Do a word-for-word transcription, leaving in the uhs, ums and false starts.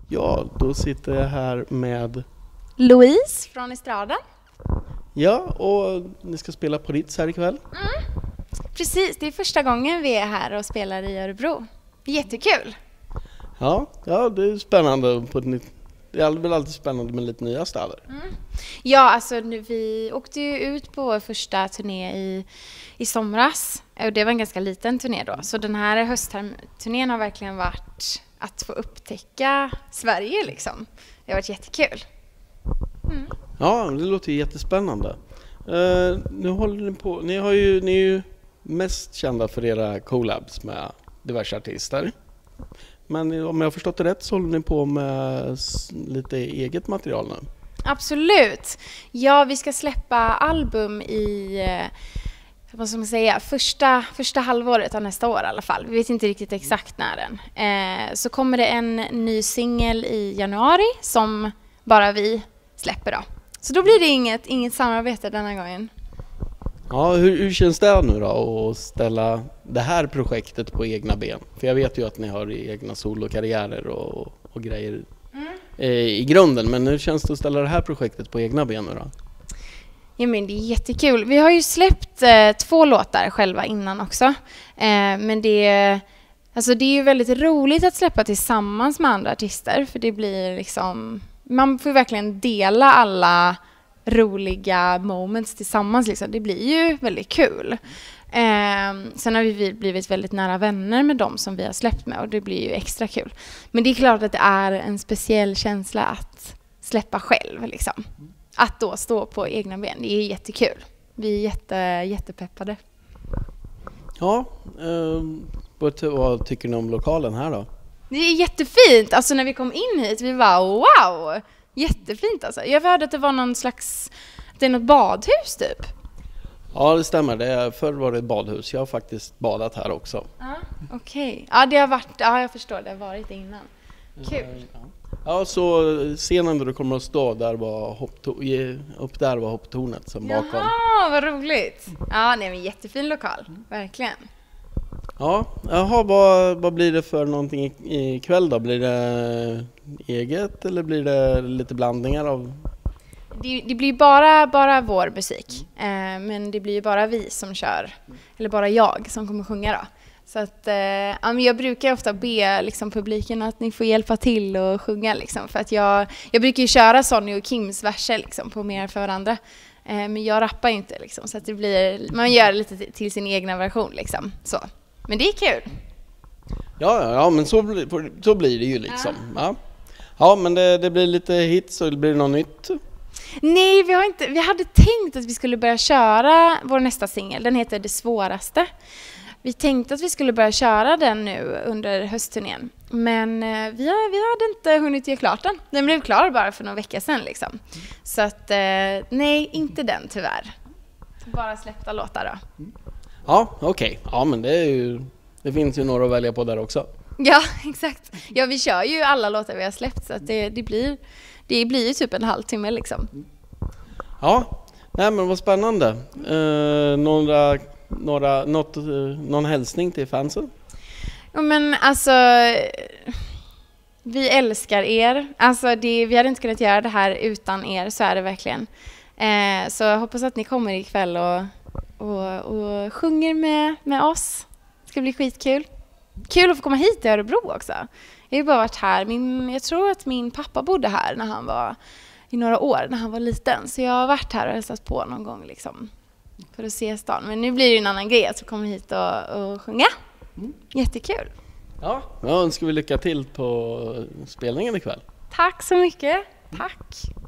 Ja, då sitter jag här med Louise från Estraden. Ja, och ni ska spela på Ritz här ikväll. Mm. Precis, det är första gången vi är här och spelar i Örebro. Jättekul! Ja, ja det är spännande. På ett nytt, det är väl alltid spännande med lite nya städer. Mm. Ja, alltså nu, vi åkte ju ut på vår första turné i, i somras. Och det var en ganska liten turné då. Så den här höstturnén har verkligen varit att få upptäcka Sverige liksom. Det har varit jättekul. Mm. Ja, det låter ju jättespännande. Uh, nu håller ni på, ni, har ju, ni är ju mest kända för era collabs med diverse artister. Men om jag har förstått det rätt så håller ni på med lite eget material nu. Absolut. Ja, vi ska släppa album i vad ska man säga, första, första halvåret av nästa år i alla fall. Vi vet inte riktigt exakt när den. Eh, så kommer det en ny singel i januari som bara vi släpper då. Så då blir det inget, inget samarbete denna gången. Ja, hur, hur känns det nu då att ställa det här projektet på egna ben? För jag vet ju att ni har egna solokarriärer och, och grejer mm. eh, i grunden. Men hur känns det att ställa det här projektet på egna ben nu då? Ja, men det är jättekul. Vi har ju släppt eh, två låtar själva innan också. Eh, men det, alltså det är ju väldigt roligt att släppa tillsammans med andra artister. För det blir liksom... Man får verkligen dela alla roliga moments tillsammans. Liksom. Det blir ju väldigt kul. Eh, sen har vi blivit väldigt nära vänner med dem som vi har släppt med. Och det blir ju extra kul. Men det är klart att det är en speciell känsla att släppa själv. Liksom. Att då stå på egna ben. Det är jättekul. Vi är jätte, jättepeppade. Ja, eh, vad tycker ni om lokalen här då? Det är jättefint. Alltså när vi kom in hit, vi var wow! Jättefint alltså. Jag hörde att det var någon slags, det är något badhus typ. Ja, det stämmer. Det är, förr var det ett badhus. Jag har faktiskt badat här också. Ja, okej. Okay. Ja, det har varit, ja jag förstår, det har varit innan. Kul. Ja, ja så scenen där du kommer att stå, där var hoppto- upp där var hopptornet som bakom. Jaha, vad roligt. Ja, nej men jättefin lokal, verkligen. Ja, jaha, vad, vad blir det för någonting ikväll då? Blir det eget eller blir det lite blandningar av? Det, det blir bara, bara vår musik, eh, men det blir bara vi som kör, eller bara jag som kommer sjunga då. Så att, eh, jag brukar ofta be liksom, publiken att ni får hjälpa till och sjunga liksom, för att jag, jag brukar ju köra Sonny och Kims verser liksom, på mer för varandra. Eh, men jag rappar inte liksom, så att det blir, man gör lite till, till sin egna version liksom, så. Men det är kul. Ja, ja men så blir, så blir det ju liksom. Ja, ja. Ja men det, det blir lite hits och det blir något nytt. Nej, vi, har inte, vi hade tänkt att vi skulle börja köra vår nästa singel. Den heter Det svåraste. Vi tänkte att vi skulle börja köra den nu under höstturnén. Men vi, har, vi hade inte hunnit ge klart den. Den blev klar bara för några veckor sedan. Liksom. Så att, nej, inte den tyvärr. Bara släppta låtar då. Ja, okej. Okay. Ja, men det, är ju, det finns ju några att välja på där också. Ja, exakt. Ja, vi kör ju alla låtar vi har släppt så att det, det, blir, det blir ju typ en halvtimme liksom. Ja, nej men vad spännande. Eh, några, några, något, någon hälsning till fansen? Ja, men alltså... Vi älskar er. Alltså det, vi hade inte kunnat göra det här utan er, så är det verkligen. Eh, så jag hoppas att ni kommer ikväll och... Och, och sjunger med, med oss. Det ska bli skitkul. Kul att få komma hit till Örebro också. Jag har ju bara varit här. Min, jag tror att min pappa bodde här när han var i några år, när han var liten. Så jag har varit här och hälsat på någon gång liksom, för att se stan. Men nu blir det ju en annan grej att komma hit och, och sjunga. Jättekul. Ja, jag önskar vi lycka till på spelningen ikväll. Tack så mycket. Tack.